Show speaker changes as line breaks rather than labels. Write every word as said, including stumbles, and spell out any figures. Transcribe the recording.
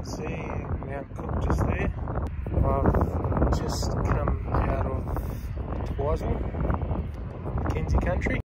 see Mount Cook just there. I've just come out of Twizel, Mackenzie country.